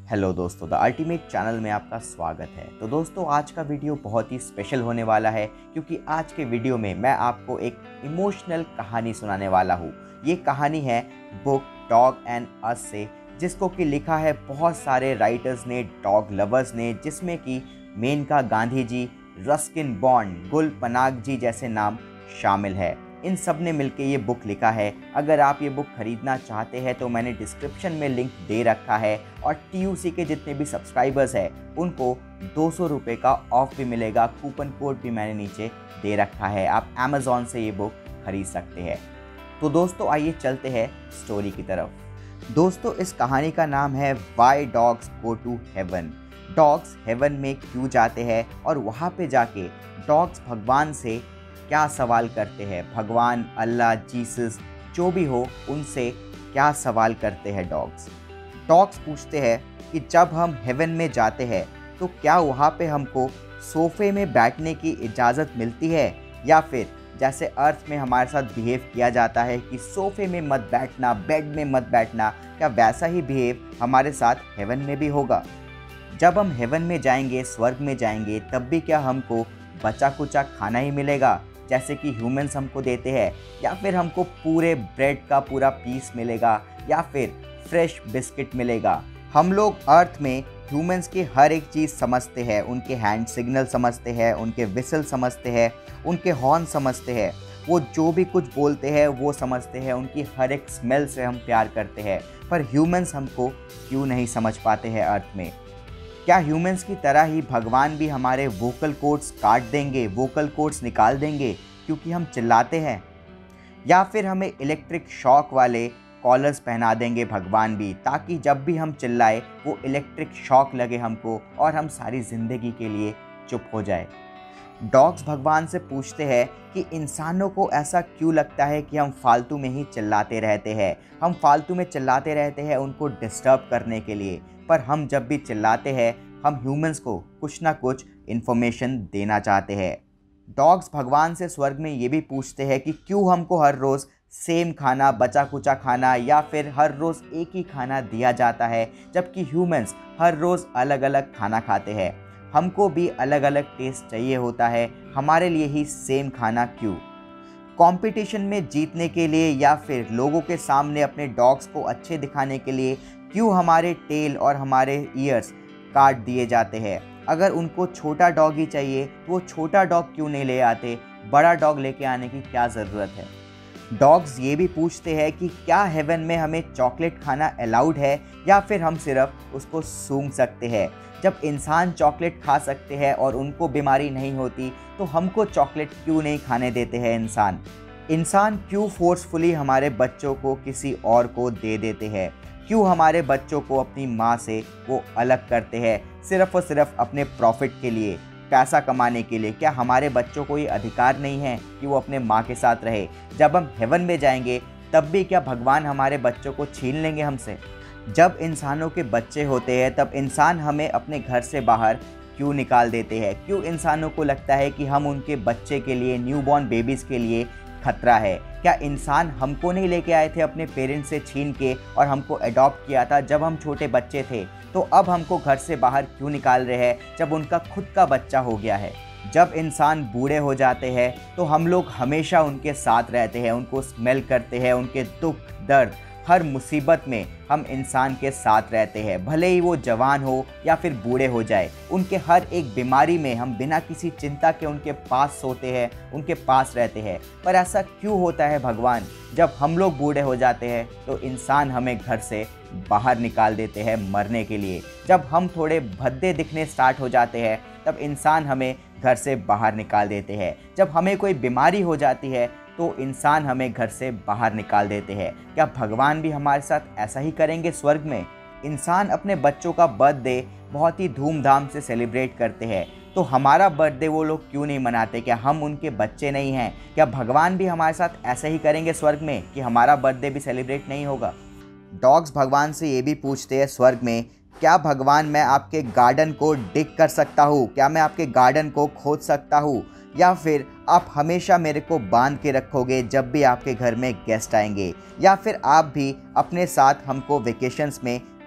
Hello दोस्तों, the ultimate channel में आपका स्वागत है। तो दोस्तों, आज का वीडियो बहुत ही स्पेशल होने वाला है क्योंकि आज के वीडियो में मैं आपको एक इमोशनल कहानी सुनाने वाला हूँ। ये कहानी है बुक डॉग एंड अस से, जिसको कि लिखा है बहुत सारे राइटर्स ने, डॉग लवर्स ने, जिसमें कि मेनका गांधी जी, रस्किन बॉन्ड, गुल पनाग जी जैसे नाम शामिल है। इन सब ने मिलकर ये बुक लिखा है। अगर आप ये बुक खरीदना चाहते हैं तो मैंने डिस्क्रिप्शन में लिंक दे रखा है, और TUC के जितने भी सब्सक्राइबर्स हैं उनको 200 रुपये का ऑफ भी मिलेगा। कूपन कोड भी मैंने नीचे दे रखा है। आप Amazon से ये बुक खरीद सकते हैं। तो दोस्तों, आइए चलते हैं स्टोरी की तरफ। दोस्तों, इस कहानी का नाम है why dogs go to heaven. Dogs heaven में क्यों जाते हैं और वहाँ पे जाके डॉग्स भगवान से क्या सवाल करते हैं। भगवान, अल्लाह, जीसस जो भी हो, उनसे क्या सवाल करते हैं डॉग्स पूछते हैं कि जब हम हेवन में जाते हैं तो क्या वहाँ पे हमको सोफ़े में बैठने की इजाज़त मिलती है, या फिर जैसे अर्थ में हमारे साथ बिहेव किया जाता है कि सोफ़े में मत बैठना, बेड में मत बैठना, क्या वैसा ही बिहेव हमारे साथ हेवन में भी होगा। जब हम हेवन में जाएंगे, स्वर्ग में जाएंगे, तब भी क्या हमको बचा कुचा खाना ही मिलेगा जैसे कि ह्यूमंस हमको देते हैं, या फिर हमको पूरे ब्रेड का पूरा पीस मिलेगा, या फिर फ्रेश बिस्किट मिलेगा। हम लोग अर्थ में ह्यूमंस की हर एक चीज़ समझते हैं। उनके हैंड सिग्नल समझते हैं, उनके विसल समझते हैं, उनके हॉर्न समझते हैं, वो जो भी कुछ बोलते हैं वो समझते हैं। उनकी हर एक स्मेल से हम प्यार करते हैं। पर ह्यूमंस हमको क्यों नहीं समझ पाते हैं अर्थ में। क्या ह्यूमंस की तरह ही भगवान भी हमारे वोकल कोड्स काट देंगे, वोकल कोड्स निकाल देंगे क्योंकि हम चिल्लाते हैं, या फिर हमें इलेक्ट्रिक शॉक वाले कॉलर्स पहना देंगे भगवान भी, ताकि जब भी हम चिल्लाए वो इलेक्ट्रिक शॉक लगे हमको और हम सारी ज़िंदगी के लिए चुप हो जाए। डॉग्स भगवान से पूछते हैं कि इंसानों को ऐसा क्यों लगता है कि हम फालतू में ही चिल्लाते रहते हैं। हम फालतू में चिल्लाते रहते हैं उनको डिस्टर्ब करने के लिए, पर हम जब भी चिल्लाते हैं हम ह्यूमंस को कुछ ना कुछ इन्फॉर्मेशन देना चाहते हैं। डॉग्स भगवान से स्वर्ग में ये भी पूछते हैं कि क्यों हमको हर रोज़ सेम खाना, बचा कुचा खाना, या फिर हर रोज़ एक ही खाना दिया जाता है, जबकि ह्यूमंस हर रोज़ अलग अलग खाना खाते हैं। हमको भी अलग अलग टेस्ट चाहिए होता है, हमारे लिए ही सेम खाना क्यों। कंपटीशन में जीतने के लिए या फिर लोगों के सामने अपने डॉग्स को अच्छे दिखाने के लिए क्यों हमारे टेल और हमारे ईयर्स काट दिए जाते हैं। अगर उनको छोटा डॉग ही चाहिए तो वो छोटा डॉग क्यों नहीं ले आते, बड़ा डॉग लेके आने की क्या ज़रूरत है। डॉग्स ये भी पूछते हैं कि क्या हेवन में हमें चॉकलेट खाना अलाउड है, या फिर हम सिर्फ उसको सूंघ सकते हैं। जब इंसान चॉकलेट खा सकते हैं और उनको बीमारी नहीं होती, तो हमको चॉकलेट क्यों नहीं खाने देते हैं इंसान क्यों फोर्सफुली हमारे बच्चों को किसी और को दे देते हैं। क्यों हमारे बच्चों को अपनी माँ से वो अलग करते हैं, सिर्फ़ और सिर्फ अपने प्रॉफिट के लिए, पैसा कमाने के लिए। क्या हमारे बच्चों को ये अधिकार नहीं है कि वो अपने माँ के साथ रहे। जब हम हेवन में जाएंगे तब भी क्या भगवान हमारे बच्चों को छीन लेंगे हमसे। जब इंसानों के बच्चे होते हैं तब इंसान हमें अपने घर से बाहर क्यों निकाल देते हैं। क्यों इंसानों को लगता है कि हम उनके बच्चे के लिए, न्यूबॉर्न बेबीज़ के लिए खतरा है। क्या इंसान हमको नहीं लेके आए थे अपने पेरेंट्स से छीन के और हमको अडॉप्ट किया था जब हम छोटे बच्चे थे, तो अब हमको घर से बाहर क्यों निकाल रहे हैं जब उनका खुद का बच्चा हो गया है। जब इंसान बूढ़े हो जाते हैं तो हम लोग हमेशा उनके साथ रहते हैं, उनको स्मेल करते हैं, उनके दुख दर्द हर मुसीबत में हम इंसान के साथ रहते हैं, भले ही वो जवान हो या फिर बूढ़े हो जाए। उनके हर एक बीमारी में हम बिना किसी चिंता के उनके पास सोते हैं, उनके पास रहते हैं। पर ऐसा क्यों होता है भगवान, जब हम लोग बूढ़े हो जाते हैं तो इंसान हमें घर से बाहर निकाल देते हैं मरने के लिए। जब हम थोड़े भद्दे दिखने स्टार्ट हो जाते हैं तब इंसान हमें घर से बाहर निकाल देते हैं। जब हमें कोई बीमारी हो जाती है तो इंसान हमें घर से बाहर निकाल देते हैं। क्या भगवान भी हमारे साथ ऐसा ही करेंगे स्वर्ग में। इंसान अपने बच्चों का बर्थडे बहुत ही धूमधाम से सेलिब्रेट करते हैं, तो हमारा बर्थडे वो लोग क्यों नहीं मनाते। क्या हम उनके बच्चे नहीं हैं। क्या भगवान भी हमारे साथ ऐसा ही करेंगे स्वर्ग में कि हमारा बर्थडे भी सेलिब्रेट नहीं होगा। डॉग्स भगवान से ये भी पूछते हैं स्वर्ग में, क्या भगवान मैं आपके गार्डन को डिग कर सकता हूँ, क्या मैं आपके गार्डन को खोद सकता हूँ, या फिर आप हमेशा मेरे को बांध के रखोगे जब भी आपके घर में गेस्ट आएंगे, या फिर आप भी अपने साथ हमको वेकेशंस में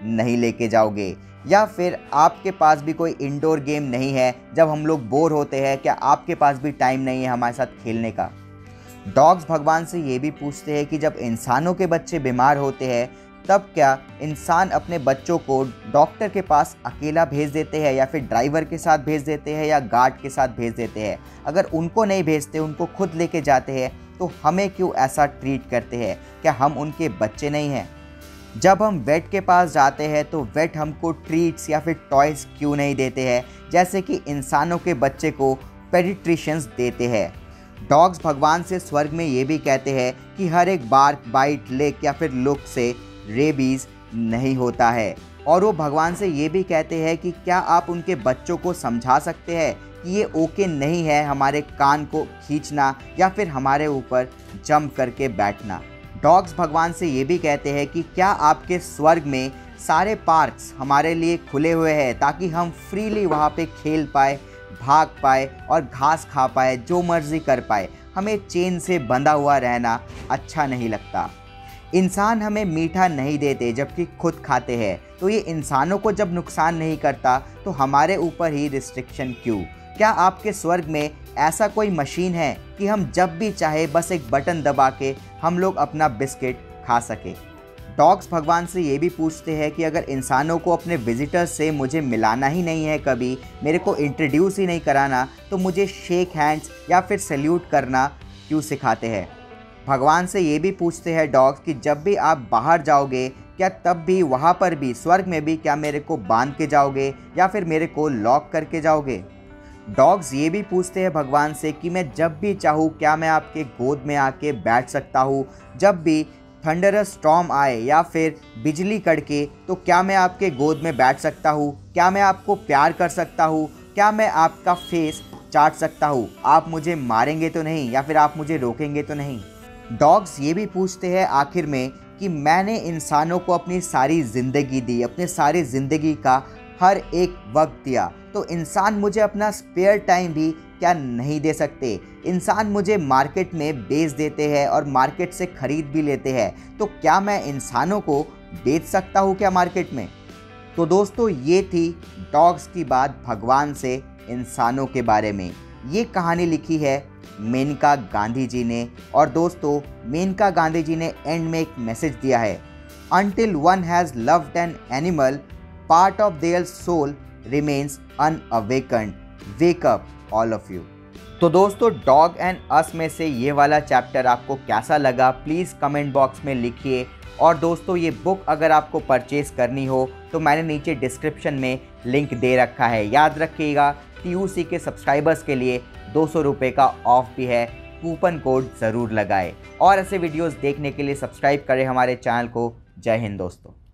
नहीं लेके जाओगे? या फिर आपके पास भी कोई इंडोर गेम नहीं है, जब हम लोग बोर होते हैं क्या आपके पास भी टाइम नहीं है हमारे साथ खेलने का? डॉग्स भगवान से ये भी पूछते हैं कि जब इंसानों के बच्चे बीमार होते हैं तब क्या इंसान अपने बच्चों को डॉक्टर के पास अकेला भेज देते हैं या फिर ड्राइवर के साथ भेज देते हैं या गार्ड के साथ भेज देते हैं? अगर उनको नहीं भेजते, उनको खुद लेके जाते हैं, तो हमें क्यों ऐसा ट्रीट करते हैं? क्या हम उनके बच्चे नहीं हैं? जब हम वेट के पास जाते हैं तो वेट हमको ट्रीट्स या फिर टॉयज़ क्यों नहीं देते हैं, जैसे कि इंसानों के बच्चे को पेडिट्रिशियंस देते हैं? डॉग्स भगवान से स्वर्ग में ये भी कहते हैं कि हर एक बार्क, बाइट, लिक या फिर लुक से रेबीज़ नहीं होता है। और वो भगवान से ये भी कहते हैं कि क्या आप उनके बच्चों को समझा सकते हैं कि ये ओके नहीं है हमारे कान को खींचना या फिर हमारे ऊपर जंप करके बैठना। डॉग्स भगवान से ये भी कहते हैं कि क्या आपके स्वर्ग में सारे पार्क्स हमारे लिए खुले हुए हैं ताकि हम फ्रीली वहाँ पे खेल पाए, भाग पाए और घास खा पाए, जो मर्जी कर पाए? हमें चेन से बंधा हुआ रहना अच्छा नहीं लगता। इंसान हमें मीठा नहीं देते जबकि खुद खाते हैं, तो ये इंसानों को जब नुकसान नहीं करता तो हमारे ऊपर ही रिस्ट्रिक्शन क्यों? क्या आपके स्वर्ग में ऐसा कोई मशीन है कि हम जब भी चाहे बस एक बटन दबा के हम लोग अपना बिस्किट खा सके? डॉग्स भगवान से ये भी पूछते हैं कि अगर इंसानों को अपने विजिटर्स से मुझे मिलाना ही नहीं है, कभी मेरे को इंट्रोड्यूस ही नहीं कराना, तो मुझे शेक हैंड्स या फिर सैल्यूट करना क्यों सिखाते हैं? भगवान से ये भी पूछते हैं डॉग्स कि जब भी आप बाहर जाओगे क्या तब भी वहाँ पर भी स्वर्ग में भी क्या मेरे को बांध के जाओगे या फिर मेरे को लॉक करके जाओगे? डॉग्स ये भी पूछते हैं भगवान से कि मैं जब भी चाहूँ क्या मैं आपके गोद में आके बैठ सकता हूँ? जब भी थंडरस स्टॉर्म आए या फिर बिजली कड़के तो क्या मैं आपके गोद में बैठ सकता हूँ? क्या मैं आपको प्यार कर सकता हूँ? क्या मैं आपका फेस चाट सकता हूँ? आप मुझे मारेंगे तो नहीं या फिर आप मुझे रोकेंगे तो नहीं? डॉग्स ये भी पूछते हैं आखिर में कि मैंने इंसानों को अपनी सारी ज़िंदगी दी, अपने सारी ज़िंदगी का हर एक वक्त दिया, तो इंसान मुझे अपना स्पेयर टाइम भी क्या नहीं दे सकते? इंसान मुझे मार्केट में बेच देते हैं और मार्केट से ख़रीद भी लेते हैं, तो क्या मैं इंसानों को बेच सकता हूँ क्या मार्केट में? तो दोस्तों ये थी डॉग्स की बात भगवान से इंसानों के बारे में। ये कहानी लिखी है मेनका गांधी जी ने। और दोस्तों मेनका गांधी जी ने एंड में एक मैसेज दिया है, Until one has loved an animal, part of their soul remains unawakened. Wake up all of you. तो दोस्तों डॉग एंड अस में से ये वाला चैप्टर आपको कैसा लगा प्लीज़ कमेंट बॉक्स में लिखिए। और दोस्तों ये बुक अगर आपको परचेज़ करनी हो तो मैंने नीचे डिस्क्रिप्शन में लिंक दे रखा है। याद रखिएगा TUC के सब्सक्राइबर्स के लिए 200 रुपये का ऑफ भी है, कूपन कोड ज़रूर लगाएं। और ऐसे वीडियोस देखने के लिए सब्सक्राइब करें हमारे चैनल को। जय हिंद दोस्तों।